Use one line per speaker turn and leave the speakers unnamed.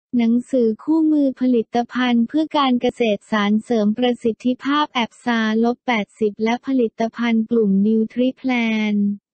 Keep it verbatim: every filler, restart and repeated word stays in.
หนังสือคู่มือผลิตภัณฑ์เพื่อการเกษตรสารเสริมประสิทธิภาพแอปซา แปดสิบ และผลิตภัณฑ์กลุ่มนิวทริแพลน